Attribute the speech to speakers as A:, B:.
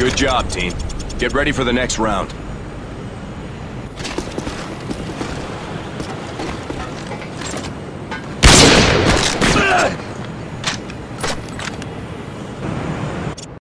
A: Good job, team. Get ready for the next round.